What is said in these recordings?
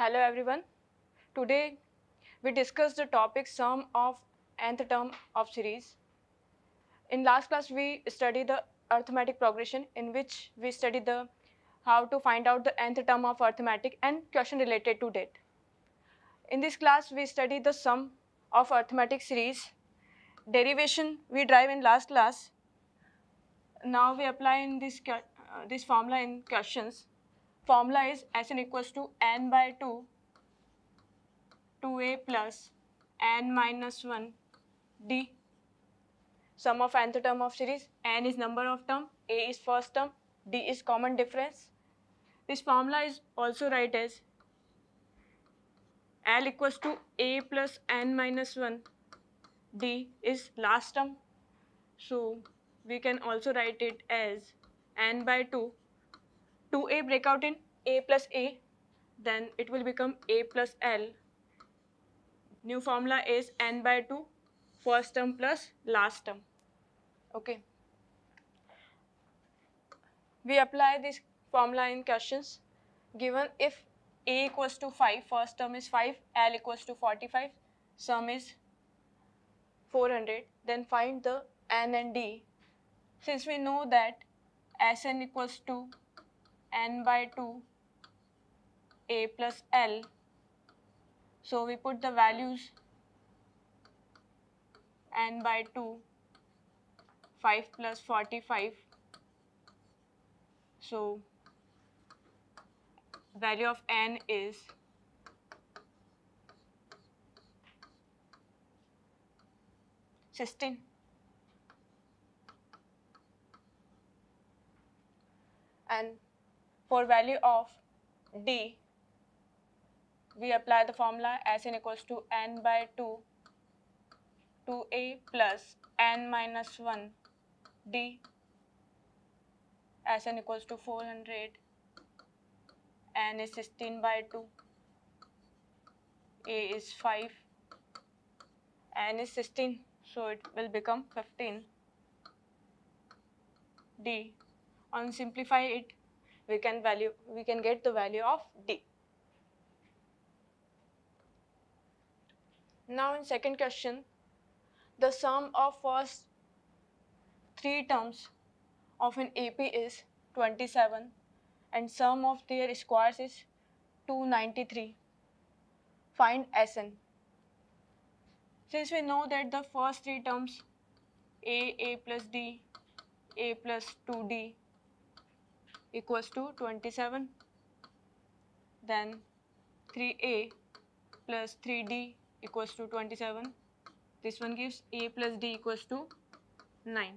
Hello everyone. Today we discuss the topic sum of nth term of series. In last class we studied the arithmetic progression, in which we studied the how to find out the nth term of arithmetic and question related to that. In this class we study the sum of arithmetic series. Derivation we drive in last class. Now we apply in this formula in questions. Formula is Sn equals to n by 2 2a plus n minus 1 d. Sum of nth term of series. N is number of term, a is first term, d is common difference. This formula is also write as L equals to a plus n minus 1, d is last term. So we can also write it as n by 2. 2a break out in a plus a, then it will become a plus L. New formula is n by 2, first term plus last term. Okay. We apply this formula in questions. Given if a equals to 5, first term is 5, L equals to 45, sum is 400, then find the n and d. Since we know that Sn equals to n by 2 a plus L, so we put the values n by 2, 5 plus 45, so value of n is 16. And for value of d, we apply the formula Sn equals to n by 2 2a plus n minus 1 d. Sn equals to 400, n is 16 by 2, a is 5, n is 16, so it will become 15 d. On simplify it, we can get the value of d. Now in second question, the sum of first three terms of an AP is 27 and sum of their squares is 293. Find Sn. Since we know that the first three terms a plus d, a plus 2d equals to 27, then 3a plus 3d equals to 27. This one gives a plus d equals to 9.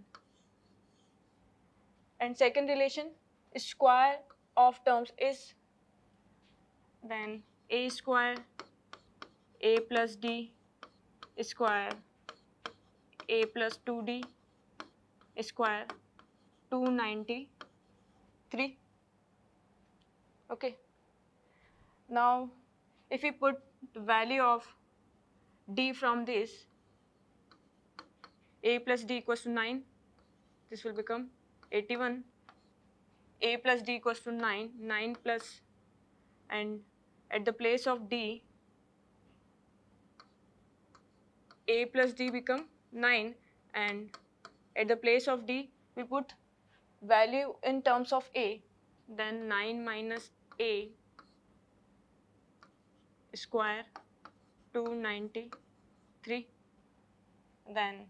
And second relation, square of terms is then a square a plus d square a plus 2d square 293. Okay. Now if we put the value of d from this, a plus d equals to 9, this will become 81. A plus d equals to 9, 9 plus, and at the place of d, a plus d become 9, and at the place of d we put value in terms of a, then 9 minus a square 293, then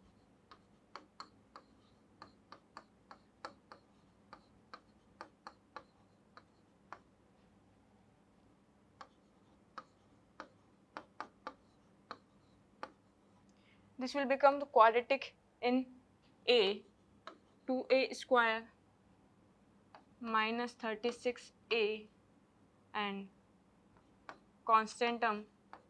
this will become the quadratic in a, 2a square minus 36a and constant term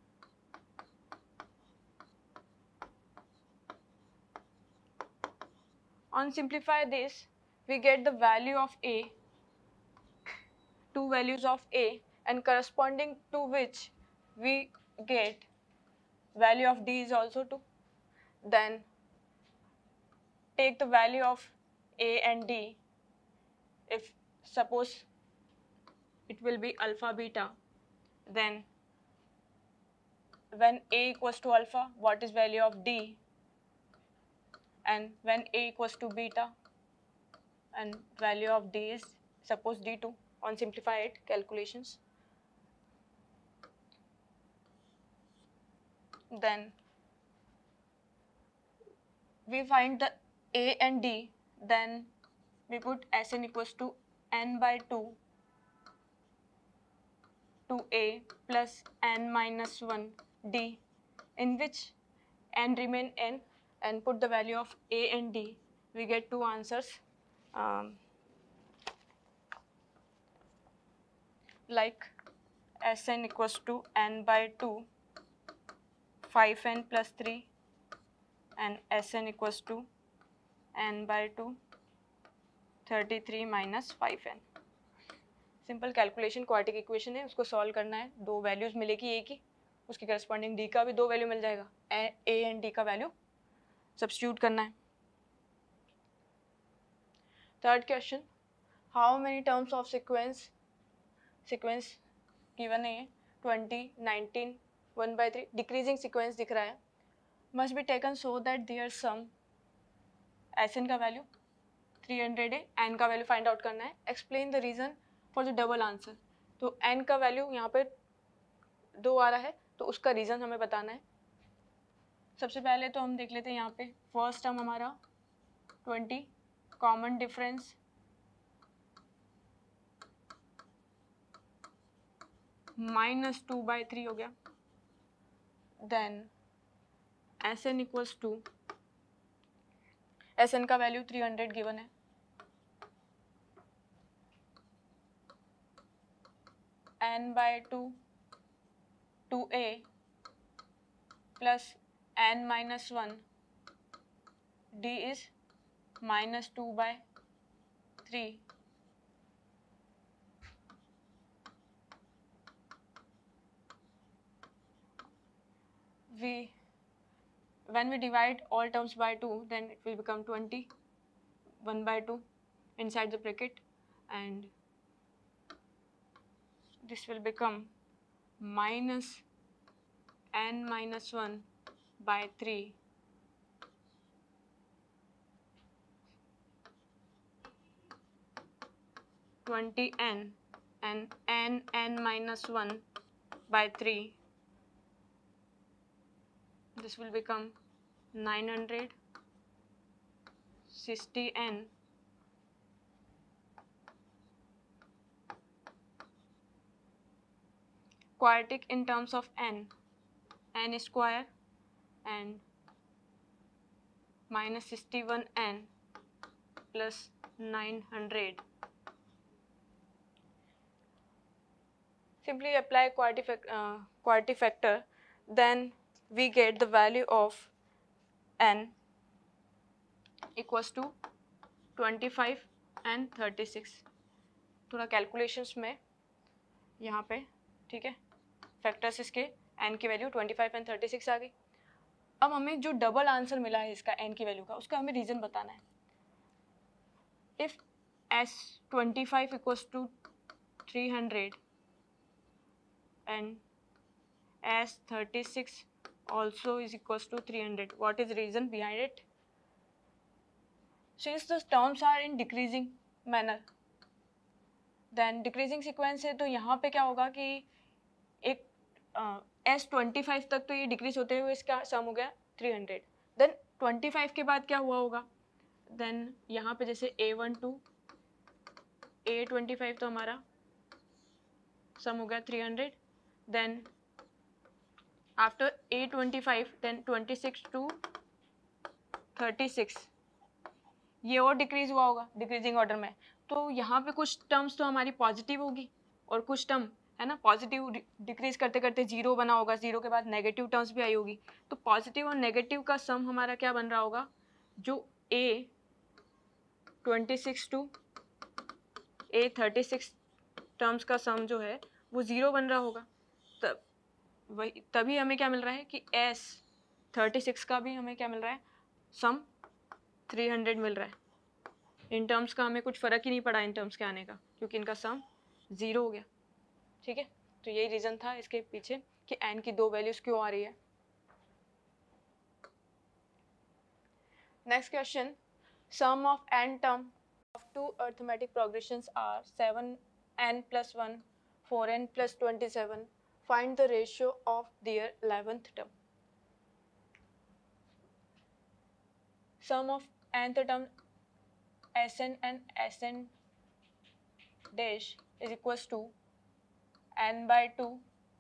on simplify this, we get the value of a, two values of a, and corresponding to which we get value of d is also 2. Then take the value of a and d. If suppose it will be alpha beta, then when A equals to alpha, what is value of D, and when A equals to beta and value of D is suppose D2 on simplified calculations. Then we find the A and D, then we put Sn equals to n by 2 to A plus n minus 1 D, in which n remain n, and put the value of A and D. We get two answers, like Sn equals to n by 2 5n plus 3 and Sn equals to n by 2 33 minus 5n. Simple calculation quadratic equation है, उसको solve करना है. दो values मिलेगी ए की, उसके corresponding D का भी दो वैल्यू मिल जाएगा, ए एंड डी का वैल्यू सब्स्टिट्यूट करना है. Third question, how many terms of sequence given है 20 19 1/3 डिक्रीजिंग सीक्वेंस दिख रहा है, must be taken so that their sum Sn का वैल्यू 300 है, n का वैल्यू फाइंड आउट करना है. Explain the reason for the double answer. तो n का वैल्यू यहाँ पे 2 आ रहा है, तो उसका रीज़न हमें बताना है. सबसे पहले तो हम देख लेते हैं यहाँ पे फर्स्ट टर्म हमारा 20, कॉमन डिफरेंस -2/3 हो गया. Then Sn equals to, Sn का वैल्यू 300 गिवन है, n by 2 2a plus n minus 1 d is -2/3. When we divide all terms by 2, then it will become 20, 1/2 inside the bracket, and this will become minus n minus 1/3 20n and n minus 1/3. This will become 960n quadratic in terms of n square and -61n plus 900. Simply apply quadratic factor, then we get the value of n equals to 25 and 36. थोड़ा calculations में यहाँ पे, ठीक है, factors इसके n की value 25 and 36 आ गई. अब हमें जो डबल आंसर मिला है इसका n की वैल्यू का, उसका हमें रीज़न बताना है. If S25 equals to 300 and S36 also is equals to 300. What is the reason behind it? Since the terms are in decreasing manner, then decreasing sequence है, तो यहाँ पे क्या होगा कि एक S25 तक तो ये डिक्रीज होते हुए इसका सम हो गया 300. देन 25 के बाद क्या हुआ होगा, देन यहाँ पे जैसे A12 A25 तो हमारा सम हो गया 300. Then after A25 then 26 to 36 ये और डिक्रीज हुआ होगा डिक्रीजिंग ऑर्डर में. तो यहाँ पे कुछ टर्म्स तो हमारी पॉजिटिव होगी और कुछ टर्म है ना पॉजिटिव डिक्रीज करते करते जीरो बना होगा, जीरो के बाद नेगेटिव टर्म्स भी आई होगी. तो पॉजिटिव और नेगेटिव का सम हमारा क्या बन रहा होगा, जो A26 टू A36 टर्म्स का सम जो है वो ज़ीरो बन रहा होगा. तभी हमें क्या मिल रहा है कि S36 का भी हमें क्या मिल रहा है, सम 300 मिल रहा है. इन टर्म्स का हमें कुछ फ़र्क ही नहीं पड़ा इन टर्म्स के आने का, क्योंकि इनका सम ज़ीरो हो गया. ठीक है, तो यही रीज़न था इसके पीछे कि n की 2 वैल्यूज़ क्यों आ रही है. Next question, sum of n term of two arithmetic progressions are 7n plus 1, 4n plus 27. Find the ratio of their 11th term. Sum of nth term Sn and Sn dash is equals to n by 2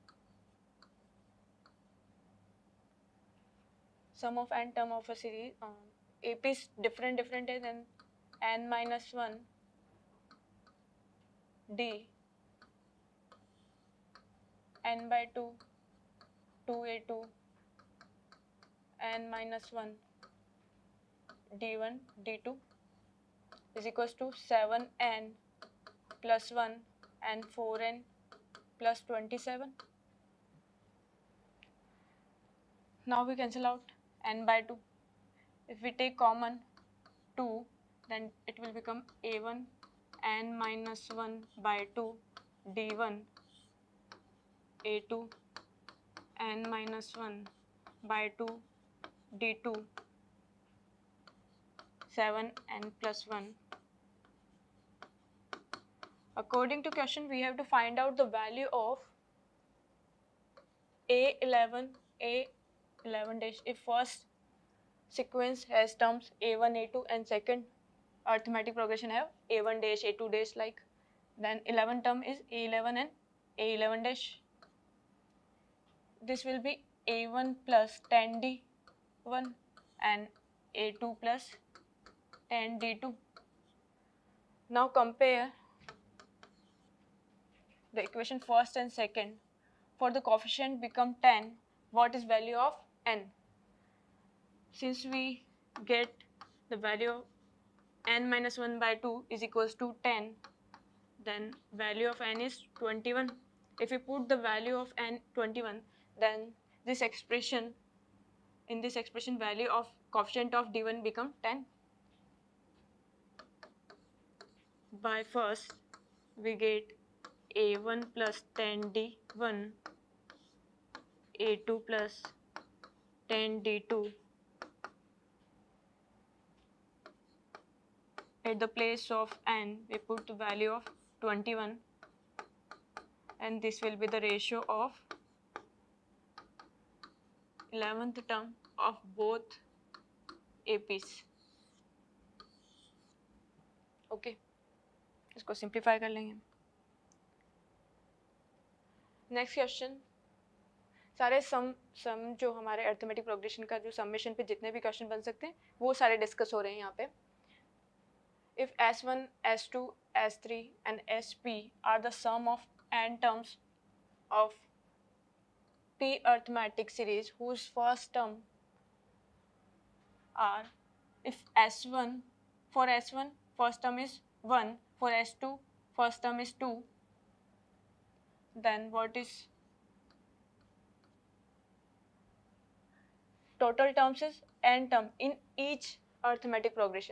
sum of n term of a series. AP is different है than n minus 1 d n by 2 2a2 n minus 1 d1 d2 is equals to 7n plus 1 and 4n plus 27. Now we cancel out n by 2. If we take common 2, then it will become a1 n minus 1 by 2 d1 a2 n minus 1 by 2 d2 7n plus 1. According to question, we have to find out the value of a11 dash if first sequence has terms a1 a2 and second arithmetic progression have a1 dash a2 dash like, then 11 term is a11 and a11 dash. This will be a1 plus 10 d1 and a2 plus 10 d2. Now compare the equation first and second. For the coefficient become 10, what is value of n? Since we get the value of n minus 1 by 2 is equals to 10, then value of n is 21. If we put the value of n 21, then this expression, in this expression value of coefficient of d1 become 10. By first we get a1 plus 10 d1 a2 plus 10 d2. At the place of n we put the value of 21, and this will be the ratio of 11th term of both APs. Okay, इसको simplify कर लेंगे. Next question, सारे सम जो हमारे arithmetic progression का जो summation पे जितने भी क्वेश्चन बन सकते हैं वो सारे डिस्कस हो रहे हैं यहाँ पे. If S1, S2, S3 and SP are the sum of n terms of P arithmetic series whose first term are, if S1, for S1 first term is 1, for S2 first term is 2, then what is total terms is n term in each arithmetic progression.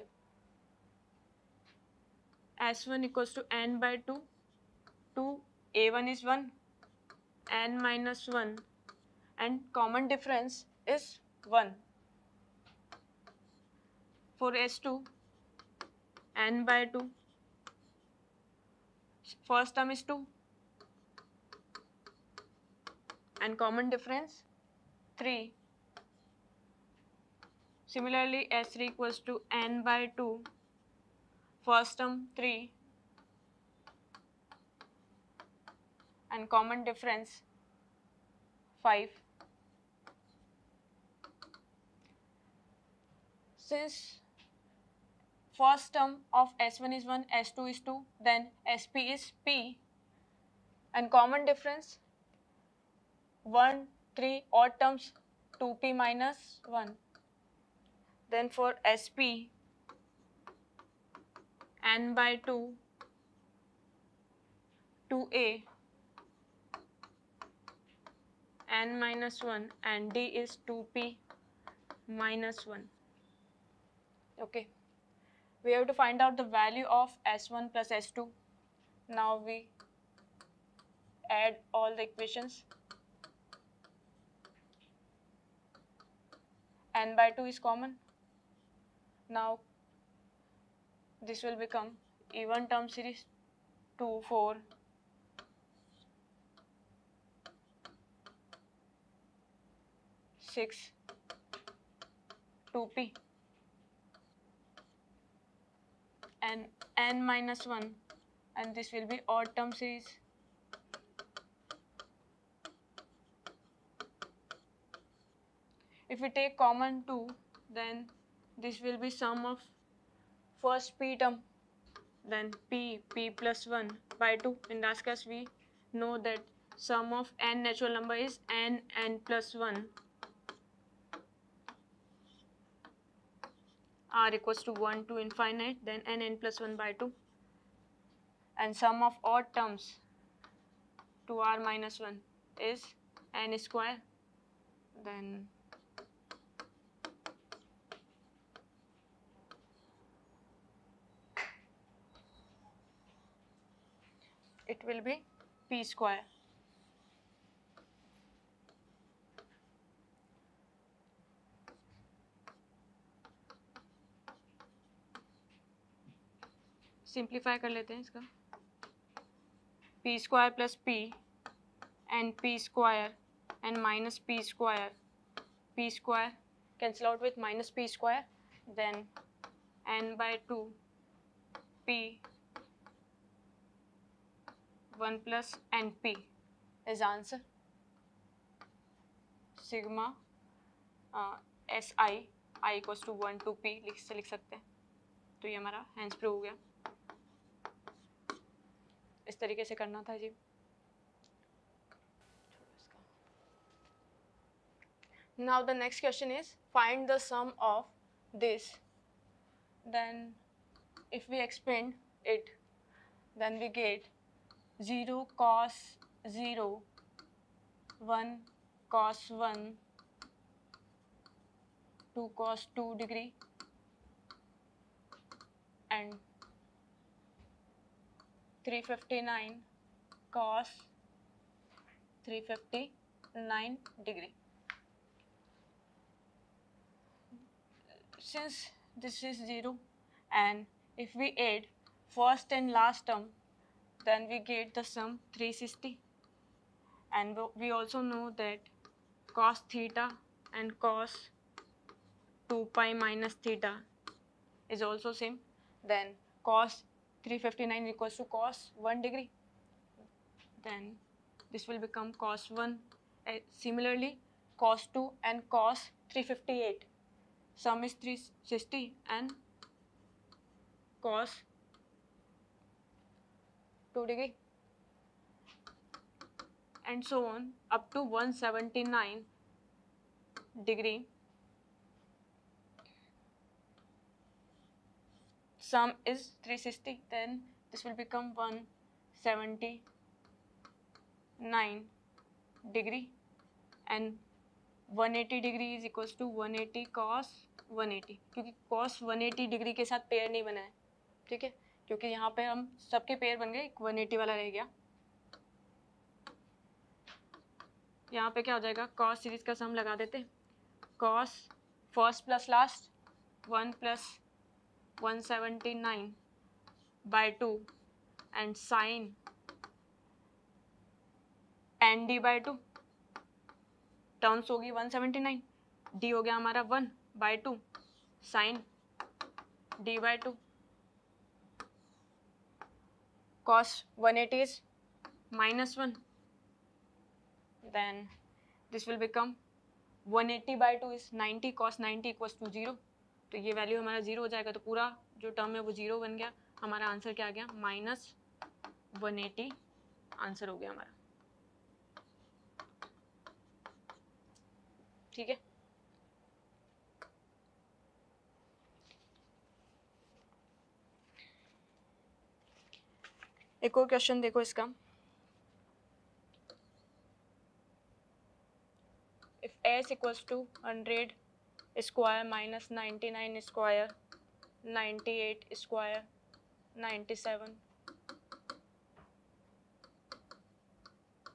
S1 equals to n by 2, 2, a1 is 1, n minus 1 and common difference is 1. For S2, n by 2, first term is 2 and common difference 3. Similarly, S3 equals to n by 2, first term 3 and common difference 5. Since first term of S1 is 1, S2 is 2, then SP is P and common difference 1, 3, odd terms 2P minus 1. Then for SP, n by 2, 2A, n minus 1 and D is 2P minus 1. Okay, we have to find out the value of S1 plus S2. Now we add all the equations. N by 2 is common. Now this will become even term series 2, 4, 6, 2p, and n minus 1, and this will be odd term series. If we take common 2, then this will be sum of first p term, then p plus 1 by 2. In that case, we know that sum of n natural number is n plus 1 r equals to 1 to infinite, then n plus 1 by 2. And sum of odd terms 2r minus 1 is n square, then it will be p square. सिंप्लीफाई कर लेते हैं इसका, p square plus p and p square and minus p square, p square cancel out with minus p square, then n by 2 p 1 plus np is answer. Sigma si I equals to 1 to p लिख सकते हैं. तो ये हमारा hence prove हो गया. इस तरीके से करना था जी. Now the next question is find the sum of this. Then if we expand it, then we get 0 cos 0, 1 cos 1, 2 cos 2 degree, and 359 cos 359 degree. Since this is 0, and if we add first and last term, then we get the sum 360. And we also know that cos theta and cos 2 pi minus theta is also same. Then cos 359 equals to cos 1 degree. Then this will become cos 1. Similarly, cos 2 and cos 358. Sum is 360 and cos 2 degree. And so on up to 179 degree. Sum is 360, then this will become 179 degree, and 180 degree is equals to 180 cos 180, क्योंकि cos 180 degree के साथ pair नहीं बना है. ठीक है, क्योंकि यहाँ पे हम सबके पेयर बन गए, 180 वाला रह गया. यहाँ पे क्या हो जाएगा, cos सीरीज का सम लगा देते. cos first plus last 1 plus 179 by 2 and sin n d by 2 terms होगी 179, d हो गया हमारा 1 by 2 sin d by 2. cos 180 is minus 1, then this will become 180 by 2 is 90, cos 90 equals to 0. तो ये value हमारा 0 हो जाएगा, तो पूरा जो टर्म है वो 0 बन गया. हमारा आंसर क्या आ गया, माइनस 180 आंसर हो गया हमारा. ठीक है, एक और क्वेश्चन देखो इसका. If s equals to 100 square minus 99 square, 98 square, 97,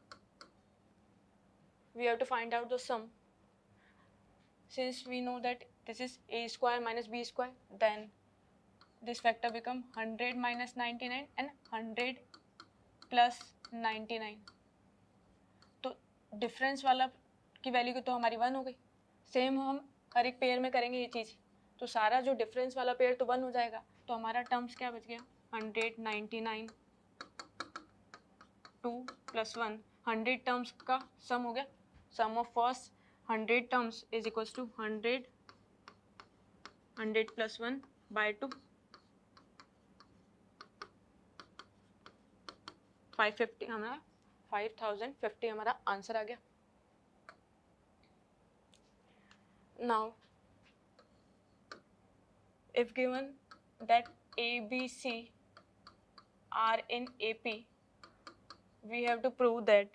we have to find out the sum. Since we know that this is a square minus b square, then this factor become 100 minus 99 and 100 plus 99. तो difference वाला की value तो हमारी 1 हो गई. Same हम हर एक pair में करेंगे ये चीज़, तो सारा जो डिफरेंस वाला पेयर तो 1 हो जाएगा. तो हमारा टर्म्स क्या बच गया, 199 2 प्लस 1. 100 टर्म्स का सम हो गया. Sum of first 100 terms is equals to 100 plus 1 by 2, 550 हमारा 5050 हमारा आंसर आ गया. Now if given that A, B, C are in AP, we have to prove that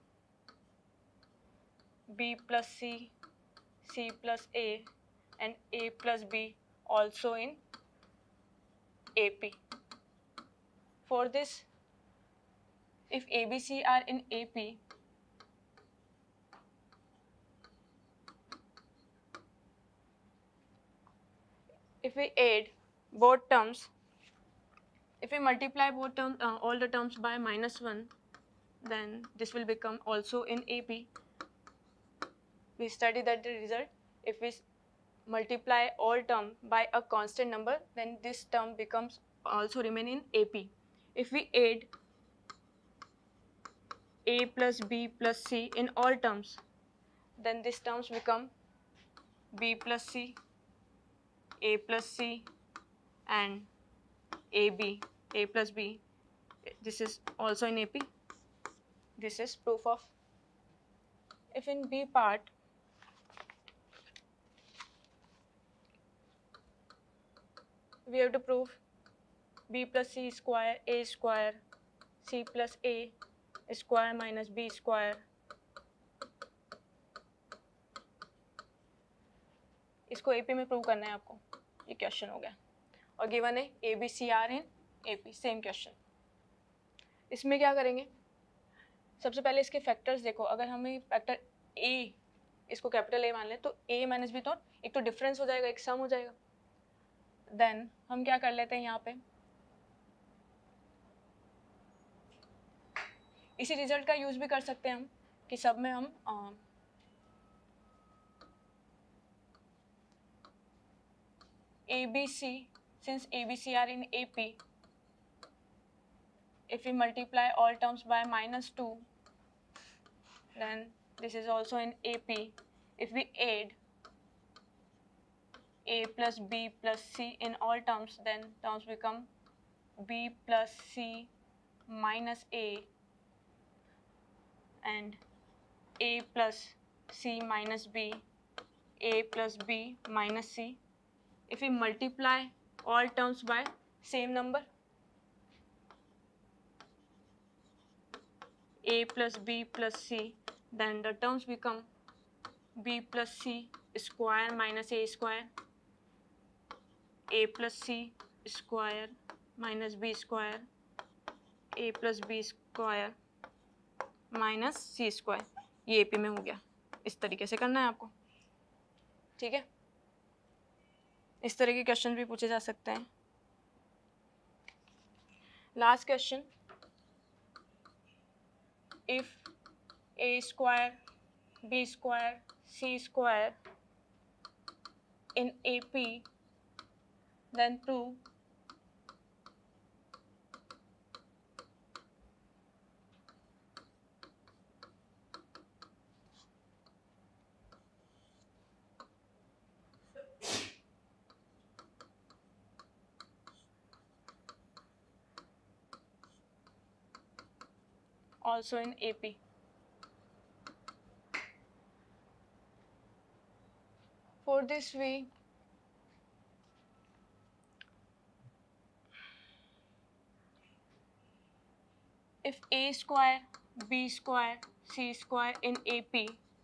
B plus C, C plus A and A plus B also in AP. For this, if A, B, C are in AP, if we add both terms, if we multiply both terms, all the terms by -1, then this will become also in AP. We study that the result, if we multiply all term by a constant number, then this term becomes also remain in AP. If we add A plus B plus C in all terms, then these terms become B plus C, A plus C and AB, A plus B. This is also in AP. This is proof of. If in B part, we have to prove B plus C square, A square, C plus A square minus B square. इसको AP में prove करना है आपको. ये question हो गया और given है ABCR in AP. Same question. इसमें क्या करेंगे, सबसे पहले इसके फैक्टर्स देखो. अगर हमें फैक्टर A इसको कैपिटल A मान लें तो A माइनस B तो एक तो डिफरेंस हो जाएगा, एक सम हो जाएगा. देन हम क्या कर लेते हैं यहाँ पे, इसी रिजल्ट का यूज भी कर सकते हैं हम कि सब में हम ABC, since ABC are in AP, if we multiply all terms by -2, then this is also in AP. If we add A plus B plus C in all terms, then terms become B plus C minus A and A plus C minus B, A plus B minus C. If we multiply all terms by same number, A plus B plus C, then the terms become B plus C square minus A square, A plus C square minus B square, A plus B square minus C square. ये AP में हो गया. इस तरीके से करना है आपको. ठीक है, इस तरह के क्वेश्चन भी पूछे जा सकते हैं. Last question, if A square, B square, C square in AP, then prove also in AP. For this we if A square, B square, C square in AP,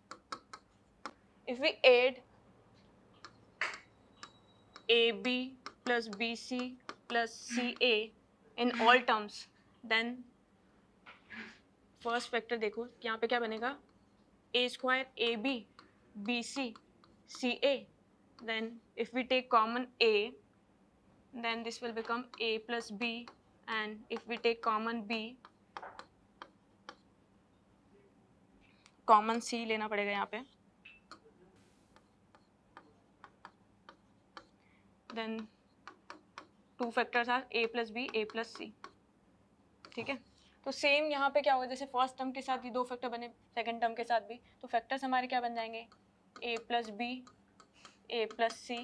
if we add AB plus BC plus CA in all terms, then first factor देखो यहाँ पे क्या बनेगा, a square AB, BC, CA. Then if we take common A, then this will become A plus B, and if we take common B, common C लेना पड़ेगा यहाँ पे, then two factors are A plus B, A plus C. ठीक है, तो same यहाँ पे क्या होगा, जैसे फर्स्ट टर्म के साथ भी दो फैक्टर बने, सेकंड टर्म के साथ भी, तो फैक्टर्स हमारे क्या बन जाएंगे, A plus B, A plus C,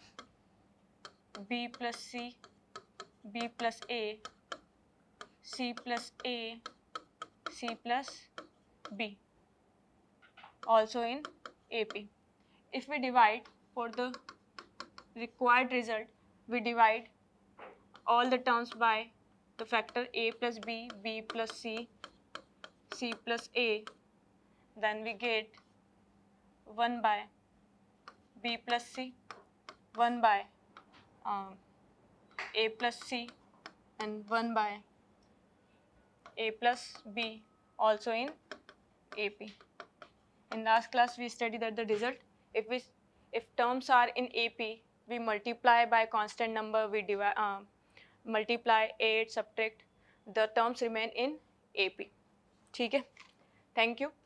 B plus C, B plus A, C plus A, C plus B, also in AP. If we divide for the required result, we divide all the terms by the factor A plus B, B plus C, C plus A, then we get 1 by B plus C, 1 by A plus C, and 1 by A plus B, also in AP. In last class we studied that the result, if terms are in AP, we multiply by constant number, we divide, multiply, add, subtract, the terms remain in AP. ठीक है, thank you.